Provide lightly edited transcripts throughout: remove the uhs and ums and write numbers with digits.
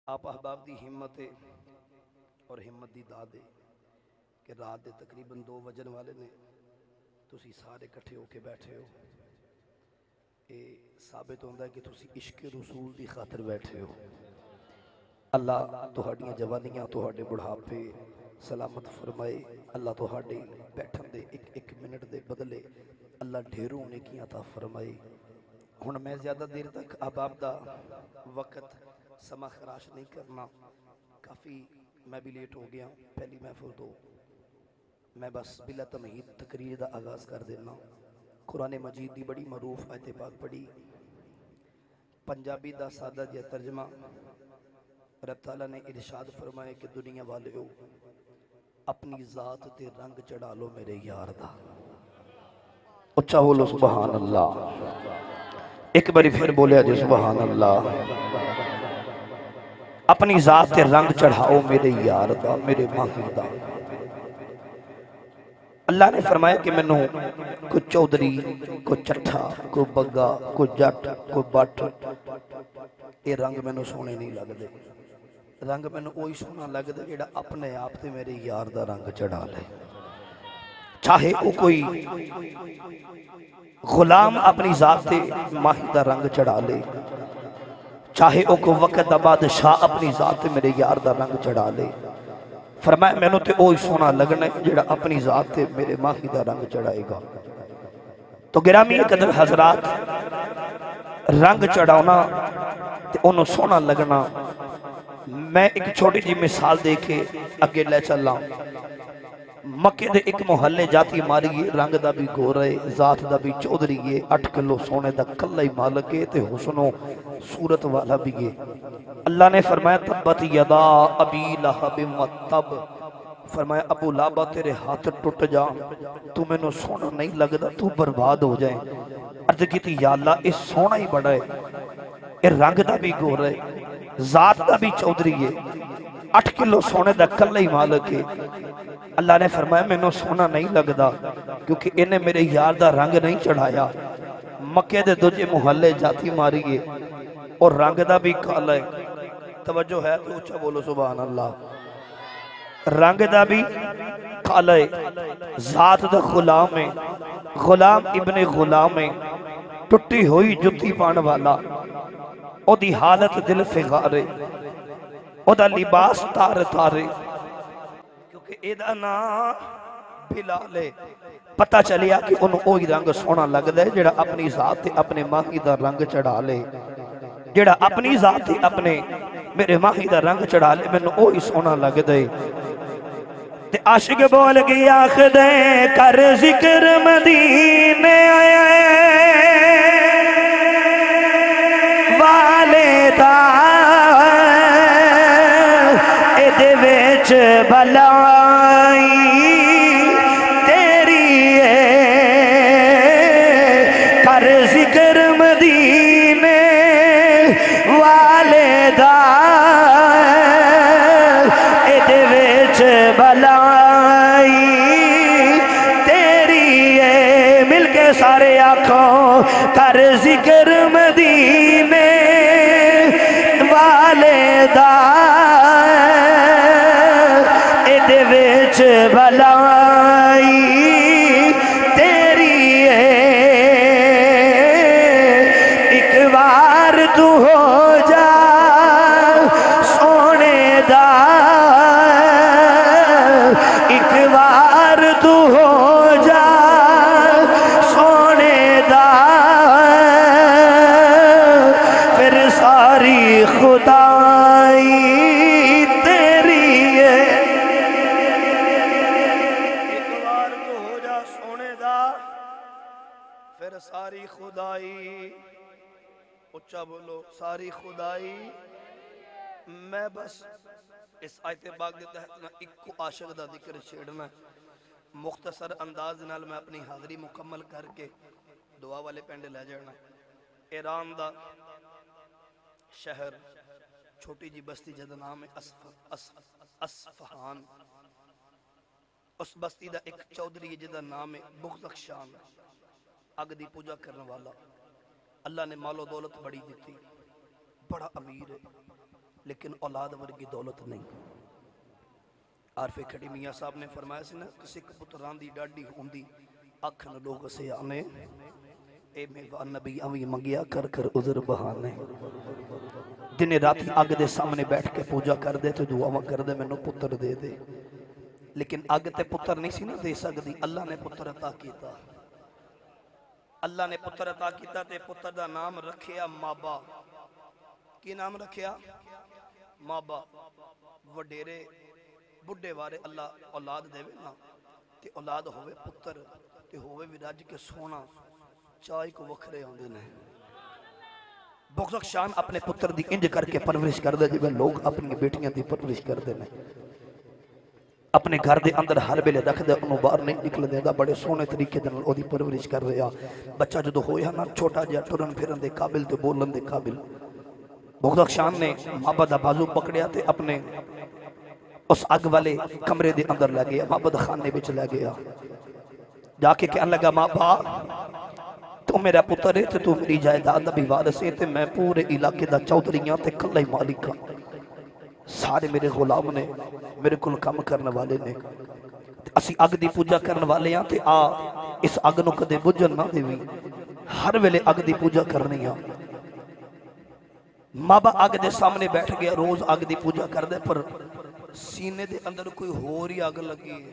آپ احباب دی ہمت اور ہمت دی داد ہے کہ رات دے تقریباً 2 وجن والے نے تسی سارے کٹھے ہو کے بیٹھے ہو. یہ ثابت ہوتا ہے کہ تسی عشق رسول دی خاطر بیٹھے ہو. اللہ تہاڈیاں جوانیاں تہاڈے بڑھاپے سلامت فرمائے. اللہ تہاڈے بیٹھن دے ایک منٹ دے بدلے اللہ ڈھیروں نیکیاں عطا فرمائے. ہن میں زیادہ دیر تک احباب دا وقت سما خراش نہیں کرنا. کافی میں بھی لیٹ ہو گیا پہلی محفل تو میں بس بلا تمہید تقریر دا آغاز کر دینا. قرآن مجید دی بڑی معروف آیت پاک پڑھی. پنجابی دا سادہ جا ترجمہ. رب تعالیٰ نے ارشاد فرمائے کہ دنیا والے ہو اپنی ذات تے رنگ چڑھا لو میرے یار دا. اچھا بولو سبحان اللہ. ایک باری پھر بولیا جو سبحان اللہ. اپنی ذات تے رنگ چڑھاؤ میرے یار دا میرے ماہر دا. اللہ نے فرمایا کہ میں نے کوئی چودھری کوئی چٹھا کوئی بگا کوئی جٹ کوئی بٹ یہ رنگ میں نے سونے نہیں لگ دے. رنگ میں نے وہی سونا لگ دے جڑا اپنے آپ تے میرے یار دا رنگ چڑھا لے. چاہے وہ کوئی غلام اپنی ذات تے ماہی دا رنگ چڑھا لے, چاہے وہ کوئی وقت دا بادشاہ اپنی ذات تے میرے یار دا رنگ چڑھا لے. فرمایا میں نے تے وہی سونا لگنا ہے جڑا اپنی ذات تے میرے ماہی دا رنگ چڑھائے گا. تو گرامی قدر حضرات, رنگ چڑھاؤنا تے انہوں سونا لگنا. میں ایک چھوٹی جی مثال دے کے اگے لے چلا. مکے دے ایک محلے جاتی ماریے, رنگ دا بھی گورے ذات دا بھی چودھریے, 8 کلو سونے دا کلہ ہی مالکے تے حسن و صورت والا بھی گے. اللہ نے فرمایا تبت یدا ابی لہب وتب. فرمایا ابو لہب تیرے ہاتھ ٹوٹ جا, تو میں نے سونا نہیں لگدا, تو برباد ہو جائے. عرض کی تھی یا اللہ اس سونا ہی بڑا ہے, یہ رنگ دا بھی گورے ذات دا بھی چودھریے, 8 کلو سونے دا کلہ ہی مالکے. اللہ نے فرمایا میں نے سونا نہیں لگدا کیونکہ انہیں میرے یار دا رنگ نہیں چڑھایا. مکے دے دوجے محلے جاتی ماریے اور رنگ دا بھی کالا ہے. توجہ ہے تو اچھا بولو سبحان اللہ. رنگ دا بھی کالا ہے, ذات دا غلام ہے, غلام ابن غلام ہے, ٹٹی ہوئی جتی پان والا, او دی حالت دل فغارے, او دا لباس تار تارے. کیونکہ ایدہ نا بلال ہے. پتہ چلیا کہ انہوں اوہی رنگ سونا لگ دے جڑا اپنی ذات اپنے ماہی دا رنگ چڑھا لے, جڑا اپنی ذات اپنے میرے ماہی دا رنگ چڑھا لے میں نے اوہی سونا لگ دے. تے عاشق بول گئی آخ دے کر ذکر مدینے والے دا اے دے ویچ بھلائی تیری ہے. کر ذکر مدینے والے دا اے دے ویچ بھلائی تیری ہے. مل کے سارے آنکھوں کر ذکر مدینے والے دا اے دے ویچ بھلائی تیری ہے. ایک بار تو ہو جا سونے دا, ایک بار تو ہو جا سونے دا, پھر ساری خدائی تیری ہے. ایک بار تو ہو جا سونے دا, پھر ساری خدائی. اچھا بولو ساری خدائی. میں بس اس آیت پاک دے تحت میں ایک عاشق دا ذکر چھیڑنا ہے. مختصر انداز نال میں اپنی حاضری مکمل کر کے دعا والے پینڈے لے جانا. ایران دا شہر چھوٹی جی بستی جدا نام ہے اصفہان. اس بستی دا ایک چودھری جدا نام ہے بغدخشان, اگ دی پوجا کرنے والا. اللہ نے مال و دولت بڑی دیتی, بڑا امیر ہے, لیکن اولاد ورگی دولت نہیں. عارف کھڑی میاں صاحب نے فرمایا سی نا سکھ پتران دی ڈاڈی ہوندی اکھن لوگ سے آنے اے میوان نبی اوی منگیا کر کر عذر بہانے. دن راتی آگ دے سامنے بیٹھ کے پوجا کر دے تو دعا کر دے میں نو پتر دے دے. لیکن آگ تے پتر نہیں سی نا دے سکتی. اللہ نے پتر عطا کیتا. اللہ نے پتر عطا کیتا تے پتر دا نام رکھیا مابا. کی نام رکھیا؟ مابا. وڈیرے بڑھے وارے اللہ اولاد دے نا تے اولاد ہوئے پتر تے ہوئے وراج کے سونا چاہی کو وکھرے ہوندے نے. بغض شان اپنے پتر دی انج کر کے پرورش کر دے جب لوگ اپنی بیٹیاں دی پرورش کر دے نے. اپنے گھر دے اندر ہر بیلے رکھ دے انہوں باہر نہیں نکل دے گا. بڑے سونے طریقے دے او دی پرورش کر رہا. بچہ جدو ہویا نا چھوٹا جا ٹرن پھرن دے قابل تے بولن دے قابل. بغض شان نے مابا دا بازو پکڑیا تے اپنے اس اگ والے کمرے دے اندر لے گیا. مابا دا خانے بچ لے گیا. جا کے کہنے لگا مابا تو میرا پتر ہے تو میری جائیداد دا بھی وارث ہے تے میں پورے علاقے دا چودھریاں تے کلہ مالک ہاں. سارے میرے غلام نے میرے کل کام کرنے والے نے. اسی اگ دی پوجا کرنے والے ہاں تے آ اس اگ نو کدے بجھن نہ دیوی. ہر ویلے اگ دی پوجا کرنی ہاں. مابا اگ دے سامنے بیٹھ گیا. روز اگ دی پوجا کر دے پر سینے دے اندر کوئی ہوری اگ لگی ہے.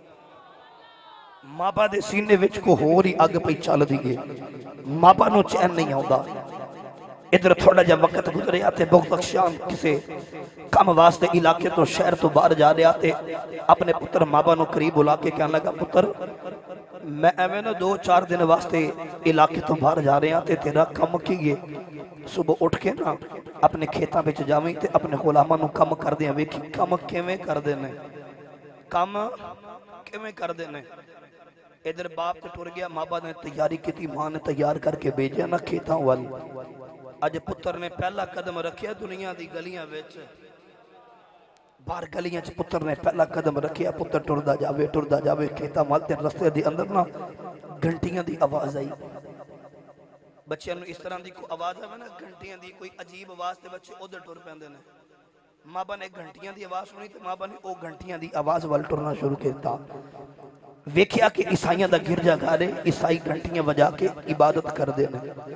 مابا دے سینے وچ کو ہوری اگ پہ چل دیئے. مابا نو چین نہیں آؤں. ادھر تھوڑا جا وقت گزرے آتے بغض شان کسے کم واسطے علاقے تو شہر تو باہر جا رہے آتے اپنے پتر مابا نو قریب بلا کے کہنے لگا پتر میں ایویں نا 2-4 دن واسطے علاقے تو باہر جا رہے آتے تیرا کم کیے. صبح اٹھ کے نا اپنے کھیتاں بچ جاویں تے اپنے غلاماں نو کم کر دیں. ویکھی کم کیویں کر دینے. کم کیویں کر دینے. ادھر باپ تے ٹر گیا. مابا نے تیاری کی تھی. ماں نے تیار کر کے بھیجیا نا کھیتاں والی. اج پتر نے پہلا قدم رکھیا دنیا دی گلیاں وچ. باہر گلیاں چ پتر نے پہلا قدم رکھیا. پتر ٹردا جاوے کھیتاں وال تے رستے دی اندر نا گھنٹیاں دی آواز آئی. بچیاں نو اس طرح دی کوئی آواز آوے نا گھنٹیاں دی کوئی عجیب آواز تے بچے ادھر ٹر پیندے نے. مابا نے گھنٹیاں دی آواز سنی تے مابا نے او گھنٹیاں دی آواز وال ٹرنا شروع کیتا. ویکھیا کہ عیسائیاں دا گرجا گھر عیسائی گھنٹیاں وجا کے عبادت کر دے نے.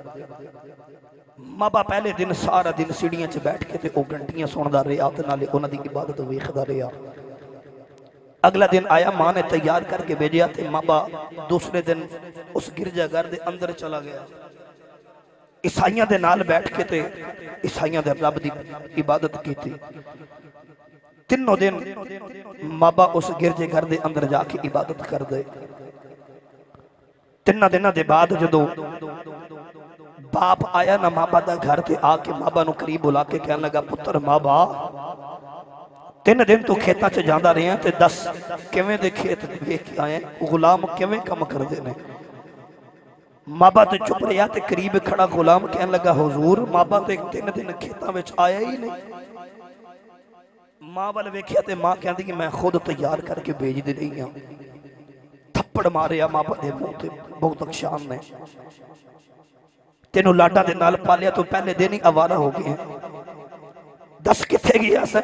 مابا پہلے دن سارا دن سیڑھیاں چ بیٹھ کے تے او گھنٹیاں سندا رہیا تے نالے انہاں دی عبادت ویکھدا رہیا. اگلا دن آیا. ماں نے تیار کر کے بھیجیا تے مابا دوسرے دن اس گرجا گھر دے اندر چلا گیا. عیسائیاں دے نال بیٹھ کے تے عیسائیاں دے رب دی عبادت کی تھی. تینوں دن مابا اس گرجے گھر دے اندر جا کے عبادت کر دے. تینوں دنوں دے بعد جدو باپ آیا نا مابا دا گھر تے آ کے مابا نو قریب بلا کے کہنے لگا پتر مابا 3 دن تو کھیتاں چ جاندا رہے ہیں تے 10 کیویں دے کھیت ویکھ کے آئے غلام کیویں کم کر دے نے. مابا تے چپ رہیا تے قریب کھڑا غلام کہنے لگا حضور مابا تے 3 دن کھیتاں وچ آیا ہی نہیں. ماں وال ویکھیا تے ماں کہندی کہ میں خود تیار کر کے بھیج دے رہی ہوں. تھپڑ ماریا مابا دے منہ تے بغض شان نے. تینوں لاڈا دے نال پالیا تو پہلے دن ہی آوارہ ہو گئے ہیں. 10 کتھے گیا سے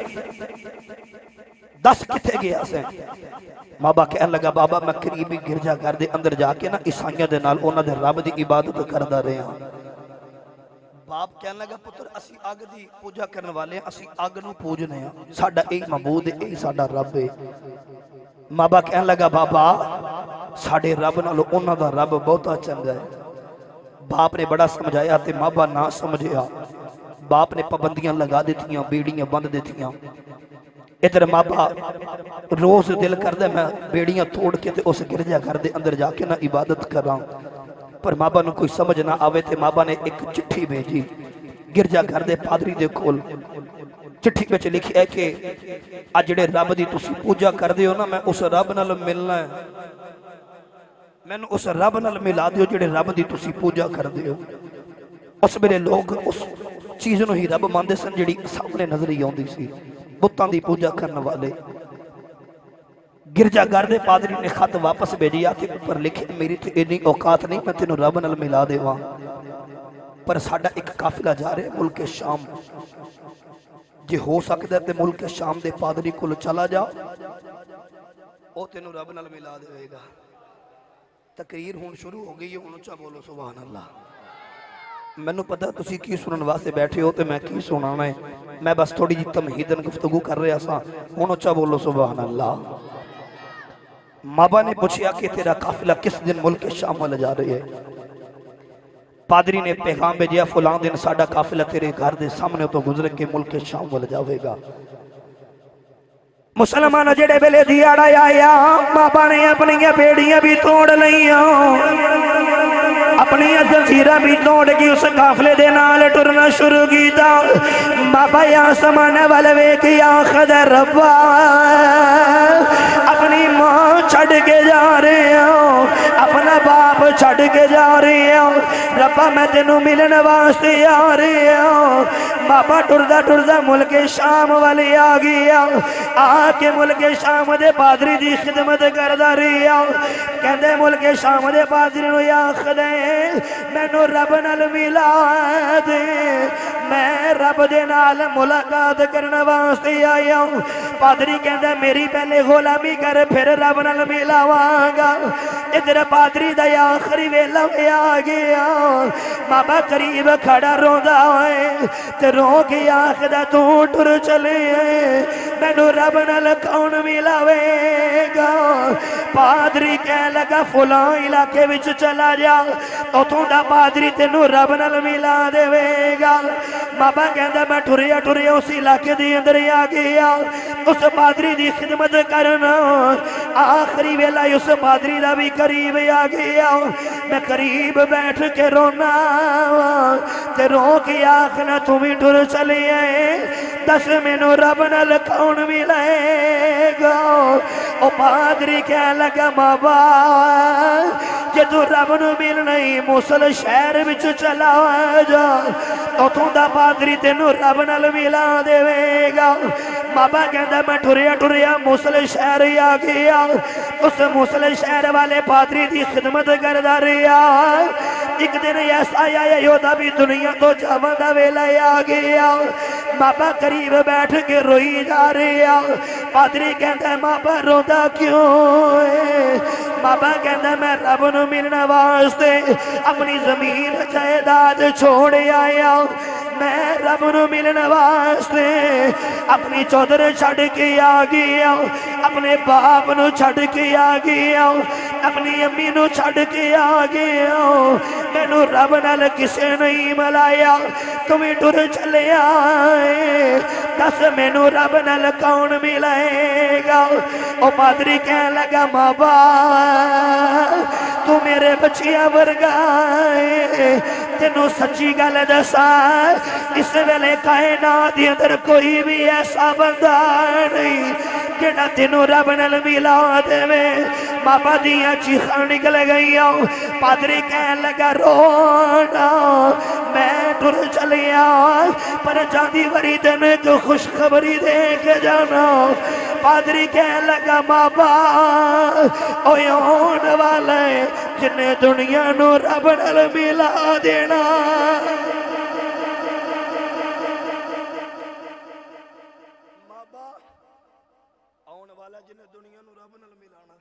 10 کتھے گیا سے. مابا کہنے لگا بابا میں قریبی گرجا گھر دے اندر جا کے نا عیسائیاں دے نال انہاں دے رب دی عبادت کردا رہیا. باپ کہنے لگا پتر اسی اگ دی پوجا کرنے والے ہیں. اسی اگ نو پوجنے ہیں. ساڈا اے معبود ہے اے ساڈا رب ہے. مابا کہنے لگا بابا ساڈے رب نالوں انہاں دا رب بہتا چنگا ہے. باپ نے بڑا سمجھایا تے مابا نہ سمجھیا. باپ نے پابندیاں لگا دیتیاں بیڑیاں بند دیتیاں. ادھر مابا روز دل کردے میں بیڑیاں توڑ کے تے اس گرجا گھر دے اندر جا کے نہ عبادت کراں. پر مابا نو کوئی سمجھ نہ آوے تے مابا نے ایک چٹھی بھیجی گرجا گھر دے پادری دے کول. چٹھی وچ لکھیا ہے کہ اج جڑے رب دی تسی پوجا کردے ہو نا میں اس رب نال ملنا ہے. میں نے اس رب نال ملا دیو جڑے رب دی تسی پوجا کردے ہو. اس میرے لوگ اس چیز نو ہی رب ماندے سن جڑی سامنے نظر ہی آوندی سی. بتاں دی پوجا کرنے والے. گرجا گھر دے پادری نے خط واپس بھیجیا کہ اوپر لکھے میری تے اتنی اوقات نہیں میں تینوں رب نال ملا دیواں. پر ساڈا ایک قافلہ جا رہا ہے ملک شام. جے ہو سکتا ہے تے ملک شام دے پادری کو چلا جا او تینو رب نال ملا دے گا تقریر ہون شروع ہو گئی ہے ہون اچھا بولو سبحان اللہ میں نے پتا تسی کی سنن واسطے بیٹھے ہو تے میں کی سنانا ہے میں بس تھوڑی جی تمہیدن گفتگو کر رہا سا ہون اچھا بولو سبحان اللہ مابا نے پوچھیا کہ تیرا قافلہ کس دن ملک شام والا جا رہی ہے پادری نے پیغام بھیجیا فلاں دن ساڈا قافلہ تیرے گھر دے سامنے تو گزر کے ملک شام والا جاوے گا مسلمان جڑے ویلے دیاڑا آیا مابا نے اپنی بیڑیاں بھی توڑ لئیاں اپنی زنجیرہ بھی توڑ کی اس قافلے دے نال ٹرنا شروع کیتا بابا یا سمان والوے کی آخد ربا اپنی ماں چھڑ کے جا رہے ہوں اپنا باپ چھڑ کے جا رہے ہوں ربا میں تینوں ملن واسطے آ رہے ہوں بابا ٹردہ ملک شام والے آ گیا آ کے ملک شام دے پادری دی خدمت کردہ رہی ہوں کہندے ملک شام دے پادری نو یا خدے میں نو رب نال ملا دے میں رب دے نال ملاقات کرنا واسطے آیا ہوں پادری کہندے میری پہلے غلامی کر پھر رب نال ملا وانگا ادھر پادری دا آخری ویلا میں آ گیا بابا قریب کھڑا روندہ ہوئے تے رو کے آخدہ تو ٹر چلے میں نو رب نال کون ملاوے گا پادری کہہ لگا فلاں علاقے وچ چلا جا تو دا پادری تینو رب نال ملا دے گا بابا کہندا میں ٹریا اس علاقے دی اندر آ گیا اس پادری دی خدمت کرنا آخری ویلا اس پادری دا بھی قریب آ گیا میں قریب بیٹھ کے رونا تے رو کے آخنا تمہیں ٹر چلے دس مینو رب نال کون ملے گا او پادری کہہ لگا بابا جے تو رب نو مل نہیں موصل شہر وچ چلا جا اتھوں دا پادری تینو رب نال ملا دے گا بابا کہندا میں ٹریا موصل شہر آ گیا اس موصل شہر والے پادری دی خدمت کردا رہیا ایک دن ایسا آیا یودا بھی دنیا تو جاواں دا ویلا آ گیا بابا قریب بیٹھ کے روئی جا رہیا پادری کہندا بابا روندا کیوں ہے بابا کہندا میں رب نو ملنا واسطے اپنی زمین جائیداد چھوڑ آیا میں رب نو ملن واسطے اپنی چودر چھڑ کے آ گیا اپنے باپ نو چھڑ کے آ گیا اپنی امی نو چھڑ کے آ گیا میں نو رب نال کسے نہیں ملایا تمہیں ٹر چلے آئے دس میں نو رب نال کون ملائے گا او پادری کہنے لگا بابا تو میرے بچیاں ورگائے تینوں سچی گل دسا اس ویلے کائنات دی اندر کوئی بھی ایسا بندہ نہیں جڑا تینوں رب نال ملا دے بابا دیاں چیخاں نکل گئیاں پادری کہنے لگا رونا میں ٹر چلیا پر جاندی وری دن جو خوشخبری دے کے جانا پادری کہنے لگا بابا اوے ہون والے جنہیں دنیا نو رب نال ملا دینا بابا آن والا جنہیں دنیا نو رب نال ملانا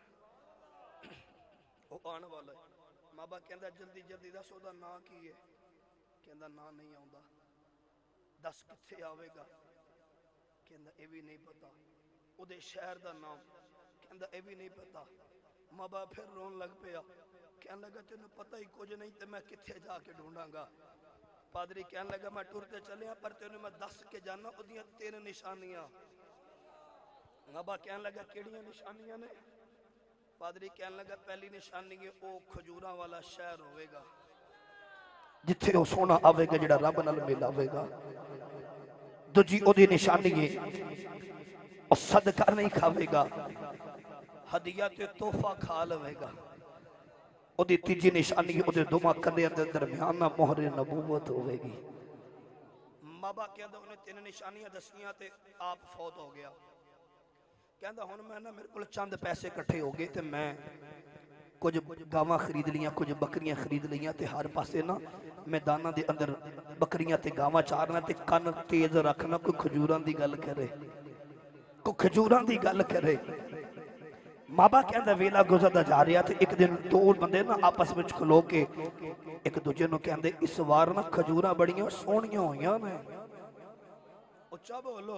وہ آن والا ہے بابا کہندا جلدی دس او دا نا کی ہے کہندا نا نہیں آوندا دس کتھے آوے گا کہندا اے بھی نہیں پتا او دے شہر دا نام کہندا اے بھی نہیں پتا بابا پھر رون لگ پیا کہنے لگا تینوں پتہ ہی کچھ نہیں تے میں کتھے جا کے ڈھونڈاں گا پادری کہنے لگا میں ٹرتے چلیا پر تینوں میں دس کے جانا او دیاں 3 نشانیاں بابا کہنے لگا کیڑیاں نشانیاں نے پادری کہنے لگا پہلی نشانی ہے او کھجوراں والا شہر ہوئے گا جتھے او سونا آوے گا جڑا رب نال مل آوے گا دوجی او دی نشانی ہے او صدقہ نہیں کھاوے گا ہدیہ تے تحفہ کھا لوے گا او دی تیجی نشانی او دے دوما کندے اندر درمیانہ مہر نبوت ہوئے گی بابا کہندا انہیں 3 نشانیاں دسیاں تے آپ فوت ہو گیا کہندا ہن میں نا میرے کول چند پیسے کٹھے ہو گئے تے میں کچھ گاواں خرید لیاں کچھ بکریاں خرید لیاں تے ہر پاسے نا میداناں دے اندر بکریاں تے گاواں چارنا تے کن تیز رکھنا کوئی کھجوراں دی گل کرے کوئی کھجوراں دی گل کرے مابا کہندا ویلا گزردا جا رہا تے ایک دن دو بندے نا آپس وچ کھلو کے ایک دوجے نوں کہندے اس وار نا کھجوراں بڑیاں سونیاں ہویاں نے اچھا بولو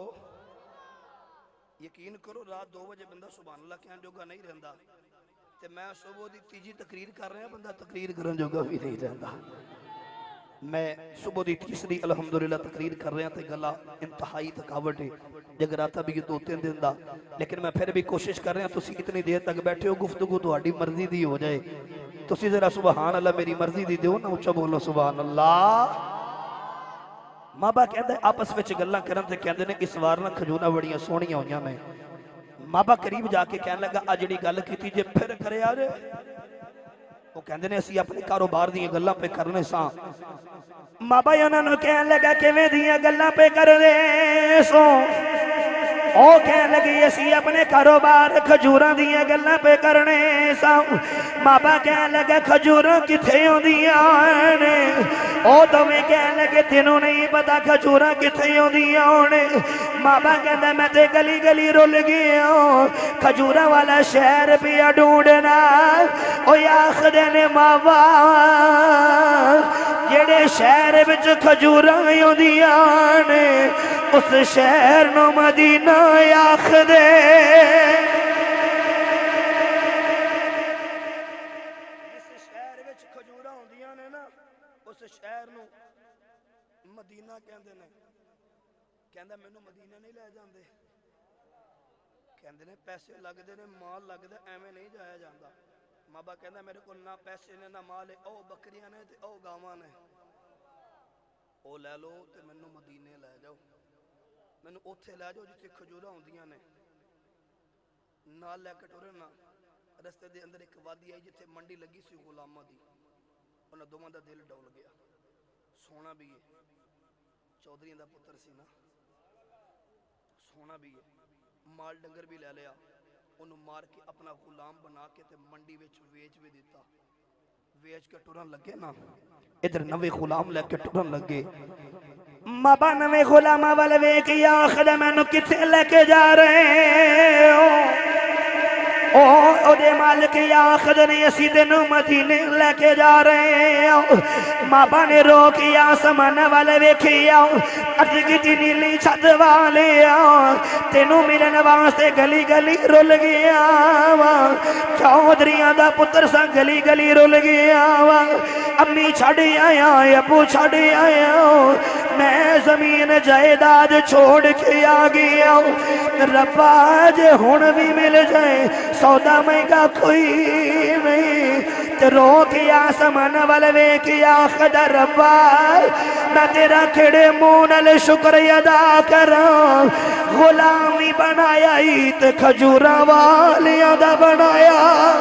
یقین کرو رات 2 بجے بندہ سبحان اللہ کہن جوگا نہیں رہندا تے میں صبح دی تیجی تقریر کر رہا بندہ تقریر کرن جوگا بھی نہیں رہندا میں صبح دی تیسری الحمدللہ تقریر کر رہا تے گلا انتہائی تھکاوٹ ہے جگراتا بھی یہ 2-3 دن دا لیکن میں پھر بھی کوشش کر رہا تسی اتنی دیر تک بیٹھے ہو گفتگو تہاڈی مرضی دی ہو جائے تسی ذرا سبحان اللہ میری مرضی دی دیو نا اونچا بولو سبحان اللہ ماں با کہندے آپس وچ گلاں کرن تے کہندے نے اس وار نہ کھجوراں بڑیاں سونیاں ہویاں نے ماں با قریب جا کے کہن لگا آ جڑی گل کیتی جے پھر کرے آ جے وہ کہندے نے اسی اپنے کاروبار دیاں گلاں پہ کرنے ساں ماں با انہاں نوں کہن لگا کیویں دیاں گلاں پہ کرنے سو او کہن لگی اسی اپنے کاروبار کھجوراں دیاں گلاں پہ کرنے ساں ماں با کہن لگا کھجوراں کتھے ہوندیاں نے او دوویں کہن لگے تینوں نہیں پتا کھجوراں کتھے ہوندیاں نے ماں با کہندا میں تے گلی گلی رول گیا کھجوراں والا شہر پیا ڈھونڈنا او آکھدے نے ماں با جڑے شہر وچ کھجوراں ہوندیاں نے اس شہر نو مدینہ آکھدے جس شہر وچ کھجوراں ہوندیاں نے نا اس شہر نو مدینہ کہندے نے کہندا مینوں مدینہ نہیں لے جاندے کہندے نے پیسے لگدے نے مال لگدا ایویں نہیں جایا جاندا ماں با کہندا میرے کول نہ پیسے نے نہ مال ہے او بکریاں نے تے او گاواں نے او لے لو تے مینوں مدینے لے جاؤ مینوں اوتھے لے جاؤ جتھے کھجوراں ہوندیاں نے نال لے کے ٹرے نا رستے دے اندر ایک وادی آئی جتھے منڈی لگی سی غلاماں دی انہاں دوواں دا دل ڈول گیا سونا بھی ہے چودھریاں دا پتر سی نا سونا بھی ہے مال ڈنگر بھی لے لیا انہوں مار کے اپنا غلام بنا کے تے منڈی ویچ بھی دیتا ویچ کے ٹرن لگے نا ادھر نوے غلام لے کے ٹرن لگے مابا نوے غلامہ والے ویکھی آخر میں نو کتھے لے کے جا رہے ہو او دے مالک آخر نے اسی دنوں مدینے لے کے جا رہے ہو مابا نے روکی آسمان والے ویکھی ارد کی نیلی چھت والے تینوں ملن واسطے گلی گلی رول گیا چودھریاں دا پتر سا گلی گلی رول گیا امی چھڑی آیا ابو چھڑی آیا میں زمین جائیداد چھوڑ کے آ گیا ربا جے ہون بھی مل جائے سودا مہنگا کوئی نہیں تے روکی آسمان والے کیا خدا ربا میں تیرا کھڑے مونل شکر ادا کراں غلامی بنایا ہی تے کھجوراں والیاں دا بنایا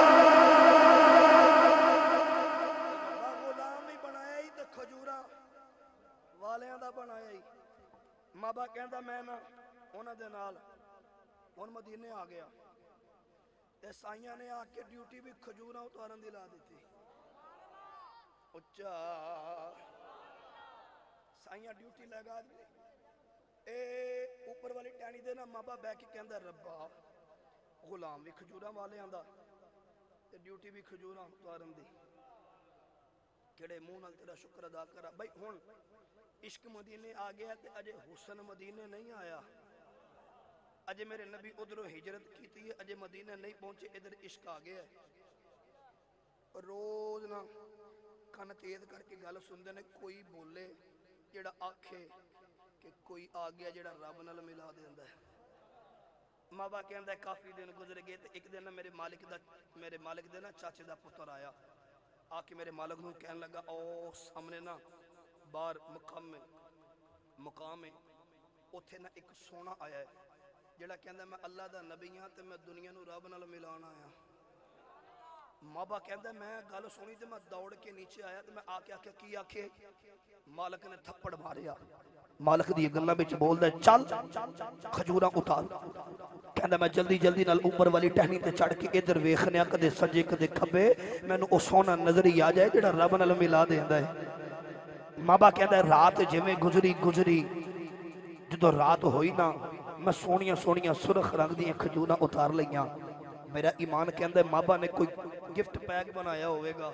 غلامی بنایا ہی تے کھجوراں والیاں دا بنایا ہی ماں با کہندا میں نا انہاں دے نال ہن مدینے آ گیا تے سائیاں نے آ کے ڈیوٹی بھی کھجوراں اتارن دی لا دیتی اچھا سائیاں ڈیوٹی لگا دی اے اوپر والی ٹہنی دے نا مابا بہ کے کہندا ربا غلام بھی کھجوراں والے آندا تے ڈیوٹی بھی کھجوراں اتارن دی کیڑے منہ نال تیرا شکر ادا کرا بھائی ہن عشق مدینے آ گیا تے اجے حسن مدینے نہیں آیا اجے میرے نبی ادھروں ہجرت کیتی ہے اجے مدینہ نہیں پہنچے ادھر عشق آ گیا ہے روز نا کن تیز کر کے گل سندے نے کوئی بولے جڑا آکھے کہ کوئی آ گیا جڑا رب نال ملا دیندا ہے ماں با کہندا ہے کافی دن گزر گئے تے ایک دن میرے مالک دے نا چاچے دا پتر آیا آ کے میرے مالک نوں کہن لگا او سامنے نا باہر مقام ہے اوتھے نا ایک سونا آیا ہے جڑا کہندا میں اللہ دا نبی ہاں تے میں دنیا نو رب نال ملانا آیا ماں با کہندا میں گل سنی تے میں دوڑ کے نیچے آیا تے میں آ کے آکھیا کی آکھے مالک نے تھپڑ ماریا مالک دی گلاں وچ بولدا چل کھجوراں اتار کہندا میں جلدی جلدی نال اوپر والی ٹہنی تے چڑھ کے ادھر ویکھنیا کدے سجے کدے کھبے مینوں او سونا نظر ہی آ جائے جڑا رب نال ملا دیندا ہے مابا کہندا ہے رات جویں گزری جدو رات ہوئی نا میں سونیاں سونیاں سرخ رنگ دیاں کھجوراں اتار لیاں میرا ایمان کہندا ہے مابا نے کوئی گفٹ پیک بنایا ہوئے گا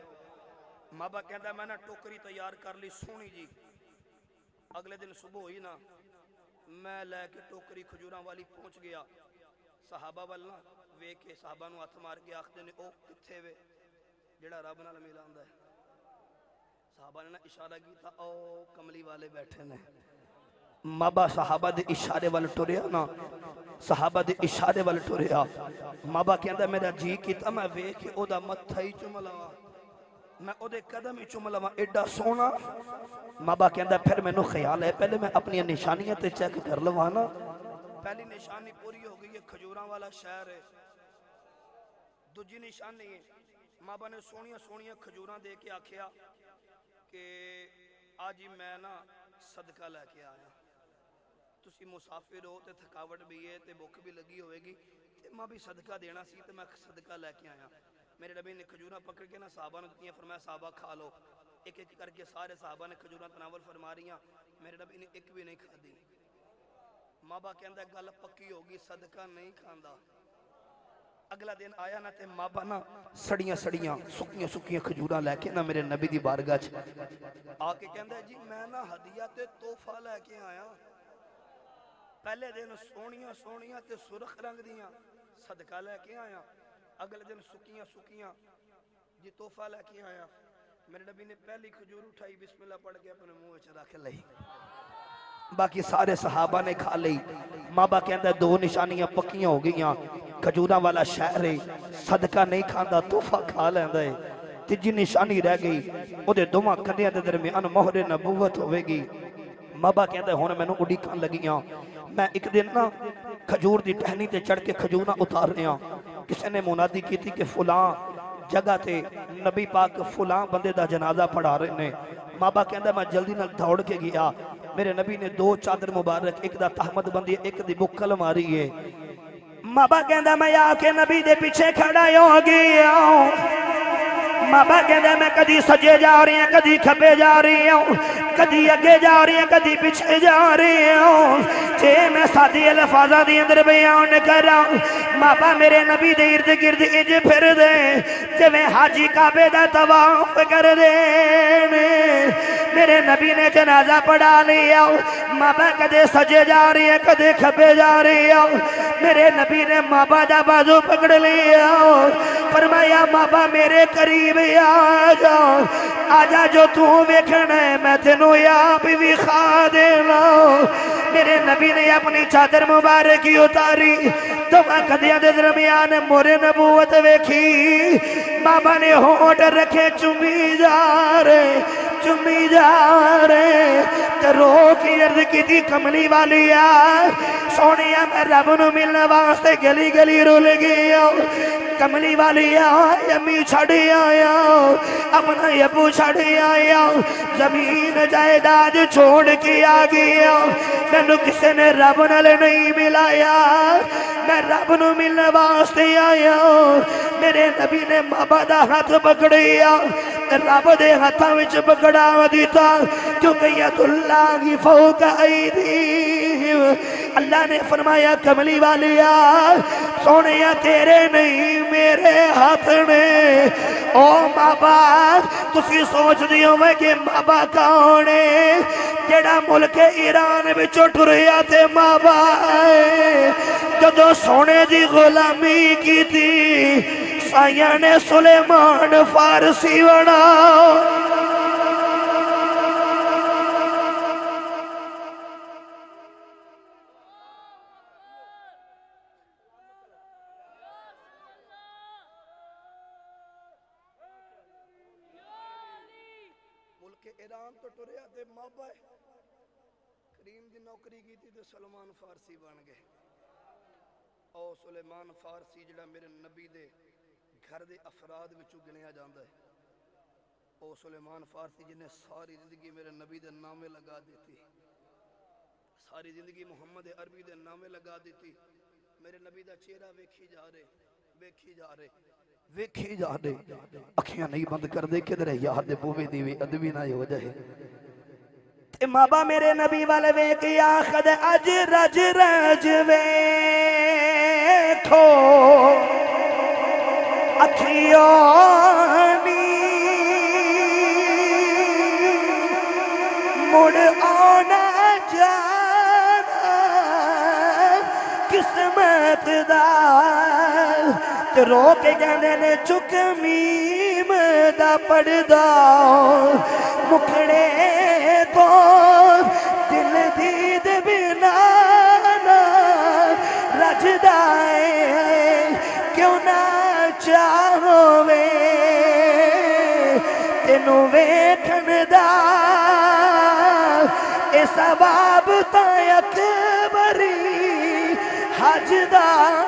مابا کہندا ہے میں نے ٹوکری تیار کر لی سونی جی اگلے دن صبح ہوئی نا میں لے کے ٹوکری کھجوراں والی پہنچ گیا صحابہ والنا ویکھ کے صحابہ نو ہاتھ مار کے آکھدے نے او کتھے وے جڑا رب نال ملاندا ہے صحابہ نے اشارہ کیتا او کملی والے بیٹھے نے مابا صحابہ دے اشارے وال ٹریا نا صحابہ دے اشارے وال ٹریا مابا کہندا میرا جی کیتا میں ویکھ کے او دا متھا ہی چوم لواں میں او دے قدم ہی چوم لواں ایڈا سونا مابا کہندا پھر مینوں خیال ہے پہلے میں اپنی نشانیاں تے چیک کر لواں نا پہلی نشانی پوری ہو گئی ہے کھجوراں والا شہر ہے دوجی نشانی ہے مابا نے سونیاں سونیاں کھجوراں دے کے آکھیا کہ آج ہی میں نا صدقہ لے کے آیا تسی مسافر ہو تے تھکاوٹ بھی ہے تے بھوک بھی لگی ہوئے گی تے ماں بھی صدقہ دینا سی تے میں صدقہ لے کے آیا میرے نبی نے کھجوراں پکڑ کے نا صحابہ نے دتیاں فرمایا صحابہ کھا لو ایک ایک کر کے سارے صحابہ نے کھجوراں تناول فرما رہیاں میرے نبی نے ایک بھی نہیں کھا دی ماں با کہندا گل پکی ہوگی صدقہ نہیں کھاندا اگلا دن آیا نا تے ماں با نا سڑیاں سڑیاں سکیاں سکیاں کھجوراں لے کے نا میرے نبی دی بارگاہ چ آ کے کہندا جی میں نا ہدیہ تے تحفہ لے کے آیا پہلے دن سونیاں سونیاں تے سرخ رنگ دیاں صدقہ لے کے آیا اگلے دن سکیاں سکیاں جی تحفہ لے کے آیا میرے نبی نے پہلی کھجور اٹھائی بسم اللہ پڑھ کے اپنے منہ وچ رکھ لئی باقی سارے صحابہ نے کھا لئی مابا کہندا دو نشانیاں پکیاں ہو گئیاں کھجوراں والا شہر ہے صدقہ نہیں کھاندا تحفہ کھا لیندا ہے تیجی نشانی رہ گئی او دے دوواں کندیاں دے درمیان مہر نبوت ہوے گی مابا کہندا ہن مینوں اڈیکن لگیاں میں ایک دن نا کھجور دی ٹہنی تے چڑھ کے کھجوراں اتار رہا کسی نے منادی کی تھی کہ فلاں جگہ تے نبی پاک فلاں بندے دا جنازہ پڑھا رہے نے مابا کہندا میں جلدی نال دوڑ کے گیا میرے نبی نے دو چادر مبارک ایک دا تحمد بندی ایک دی بکل ماری ہے مابا کہندا میں آ کے نبی دے پیچھے کھڑا ہو گیا مابا کہندا میں کدی سجے جا رہی ہیں کدی کھبے جا رہی ہوں کدی اگے جا رہی ہیں کدی پیچھے جا رہی ہوں جے میں سادی الفاظاں دی اندر بیان کراں مابا میرے نبی دے ارد گرد انج پھر دے جویں حاجی کعبے دا طواف کر دے میرے نبی نے جنازہ پڑھا لیا مابا کدے سجے جا رہی ہے کدے کھبے جا رہی ہے میرے نبی نے مابا دا بازو پکڑ لیا فرمایا مابا میرے قریب آجا جو تو ویکھنا ہے میں تینوں آپ بھی کھا دینا میرے نبی نے اپنی چادر مبارکی اتاری دونوں کندیاں دے درمیان مورے نبوت ویکھی بابا نے ہونٹ رکھے چمی جا رہے تے رو کی عرض کی تھی کملی والی سونیا میں رب نو ملنے واسطے گلی گلی رول گیا کملی والی امی چھڑی آیا اپنا ابو چھڑی آیا زمین جائیداد چھوڑ کے آ گیا مینوں کسے نے رب نال نہیں ملایا میں رب نو ملنے واسطے آیا میرے نبی نے مابا دا ہاتھ پکڑیا رب دے ہاتھاں وچ پکڑا دیتا کیونکہ ید اللہ فوق ایدیہم اللہ نے فرمایا کملی والیا سونیا تیرے نہیں میرے ہاتھ نے او ماں باپ تسی سوچ دیو میں کہ ماں باپ کون ہے جڑا ملک ایران بچو ٹریا تے ماں باپ جدو سونے دی غلامی کی تھی سائیاں نے سلیمان فارسی بنا ایران تو ٹریا تے مابا کریم دی نوکری کی تھی تے سلمان فارسی بن گئے او سلیمان فارسی جڑا میرے نبی دے گھر دے افراد وچوں گنیا جاندا ہے او سلیمان فارسی جنہیں ساری زندگی میرے نبی دے نامے لگا دیتی ساری زندگی محمد عربی دے نامے لگا دیتی میرے نبی دا چہرہ ویکھی جا رہے ویکھی جا رہے ویکھی جا رہے اکھیاں نہیں بند کر دے کدھر یار دے بوے دیوی ادبی نہ ہو جائے تے مابا میرے نبی والے ویکھی آخد اج رج رج ویکھو اکھیانی مڑ آنا جانا قسمت دا تے رو کے کہندے نے چک میم دا پڑدا مکھڑے تو دل دید بنا رجدا کیوں نہ چاہوے تینوں ویکھن دا اے ثواب تا اکبری حج دا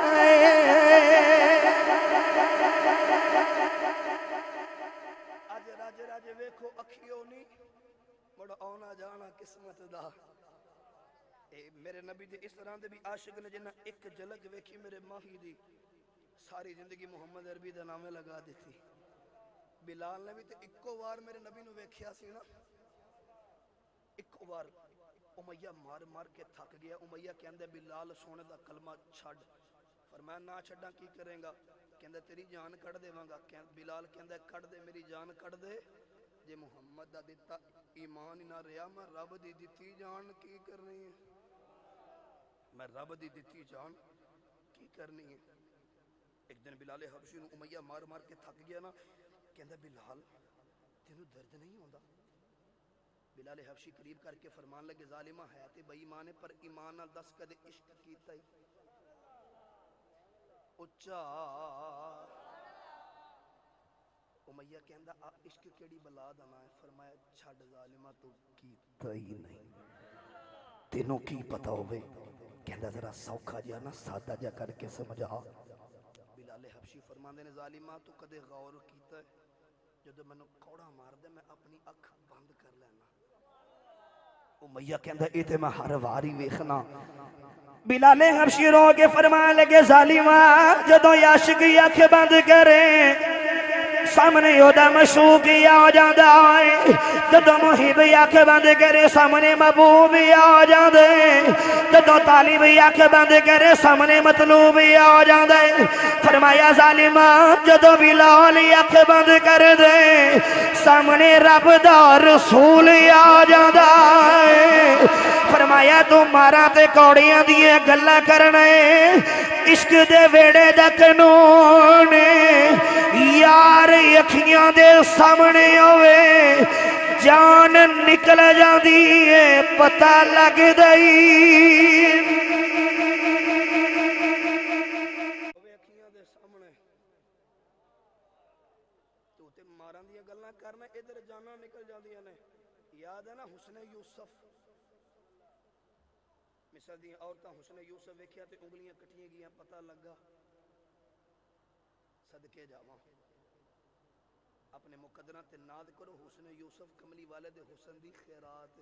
اج ویکھو اکھیوں نہیں مڑ آنا جانا قسمت دا میرے نبی دے اس طرح دے بھی عاشق نے جنہ ایک جھلک ویکھی میرے ماہی دی ساری زندگی محمد عربی دا نامے لگا دیتی بلال نے بھی تے اکو وار میرے نبی نو ویکھیا سی نا اکو وار امیہ مار مار کے تھک گیا امیہ کہندے بلال سونے دا کلمہ چھڑ فرمایا نہ چھڑا کی کریں گا کہندے تیری جان کڑ دے وانگا بلال کہندے کڑ دے میری جان کڑ دے جے محمد دا دیتا ایمان نہ رہا میں رب دی دیتی جان کی کرنی ہے میں رب دی دیتی جان کی کرنی ہے ایک دن بلال حبشی نو امیہ مار مار کے تھک گیا نا کہندہ بلال تینوں درد نہیں ہوندا بلال حبشی قریب کر کے فرمان لگے ظالمہ ہے تے بے ایمان پر ایمان نہ دس کدے عشق کیتا ہی اچھا امیہ کہندہ عشق کیڑی بلا دانا ہے فرمایا چھڑ ظالمہ تو کیتا ہی نہیں تینوں کی پتا ہوئے کہندہ ذرا سوکھا جا نا سادہ جا کر کے سمجھا بلال حبشی فرمان دینے ظالمہ تو کدے غور کیتا ہے جدو میں نے کوڑا مار دے میں اپنی اکھ بند کر لینا امیہ کہندہ ایتے میں ہر واری ویخنا بلال حبشی رو کے فرمان لگے ظالمہ جدو یاشقی اکھ بند کریں سامنے یودا مشوق یا جاندہ آئے جدو محب آنکھ بند کرے سامنے محبوب یا جاندے جدو طالب آنکھ بند کرے سامنے مطلوب یا جاندے فرمایا ظالمہ جدو بلال آنکھ بند کر دے سامنے رب دا رسول یا جاندہ فرمایا تو مارا تے کوڑیاں دیئے گلہ کرنے عشق دے ویڑے دا قانون یار اکھیاں دے سامنے ہوئے جان نکل جاندی ہے پتہ لگ دئی اکھیاں دے سامنے تو تے ماران دیا گلنا کرنا ادھر جانا نکل جاندی ہے یاد ہے نا حسن یوسف مثال دی عورتہ حسن یوسف ویکھیا تے انگلیاں کٹیاں گیا پتہ لگا صدقے جاواں اپنے مقدرہ تے ناد کرو حسن یوسف کملی والے دے حسن دی خیرات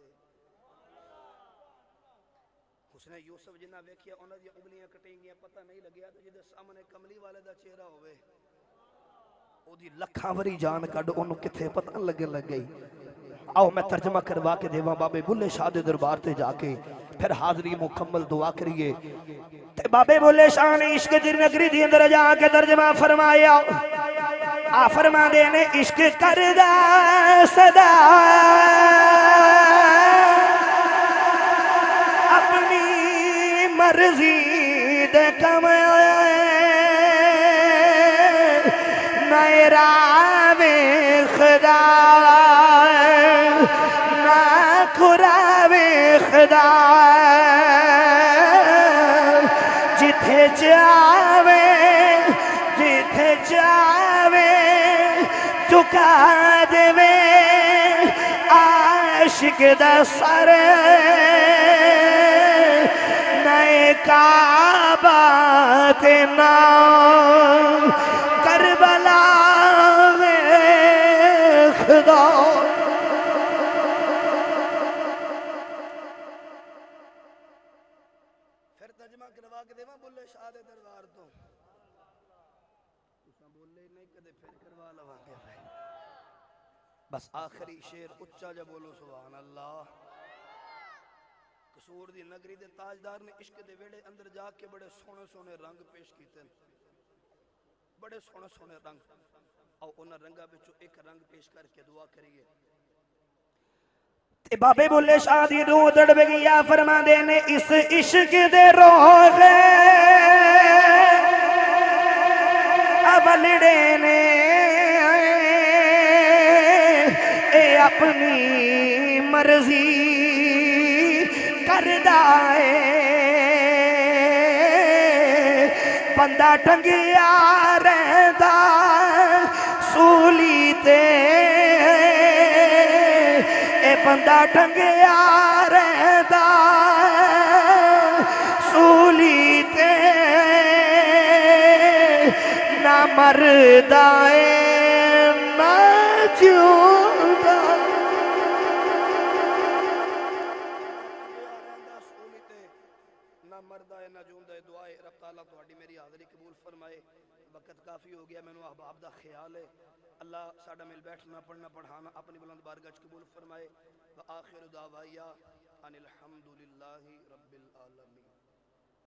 حسن یوسف جنہ ویکھیا انہاں دی انگلیاں کٹیں گیا پتہ نہیں لگیا تو جدے سامنے کملی والے دا چہرہ ہوئے او دی لکھاں وری جان کڈ اونوں کتھے پتہ لگے لگ گئی آؤ میں ترجمہ کروا کے دیواں بابے بلے شاہ دے دربار تے جا کے پھر حاضری مکمل دعا کریے تے بابے بلے شاہ نے عشق دی نگری دی اندر جا کے ترجمہ فرمایا آ فرما دینے عشق کردہ صدا اپنی مرضی دے کمائے نئے راوے خدا نہ کراوے خدا جتھے جاوے جتھے جاوے چکا دے عاشق دا سر نئے کعبہ تے نام کربلا خدا پھر ترجمہ بیعتاں کروا کے دیواں بلے شاہ دے دربار تو تساں بولے نہیں کدے پھر کروا لواں گے بس آخری شیر اچا جا بولو سبحان اللہ قصور دی نگری دے تاجدار نے عشق دے ویڑے اندر جا کے بڑے سونے سونے رنگ پیش کیتے بڑے سونے سونے رنگ او انہاں رنگا بچو ایک رنگ پیش کر کے دعا کریے تے بابے بولے شاہ دی روح تڑپ گیا فرما دے نے اس عشق دے روغے اولڑے نے اے اپنی مرضی کردہ بندہ ٹنگیا رہتا سولی تے اے بندہ ٹنگیا رہتا سولی تے نہ مردائے نہ جوندہ نہ مردائے نہ جوندہ دعائے رب تعالیٰ تو ہڈی میری حاضری قبول فرمائے وقت کافی ہو گیا میں نے احباب دا خیال ہے اللہ ساڑھا مل بیٹھنا پڑھنا پڑھانا اپنی بلند بارگاہ قبول فرمائے وآخر دعوائیا ان الحمدللہ رب العالمین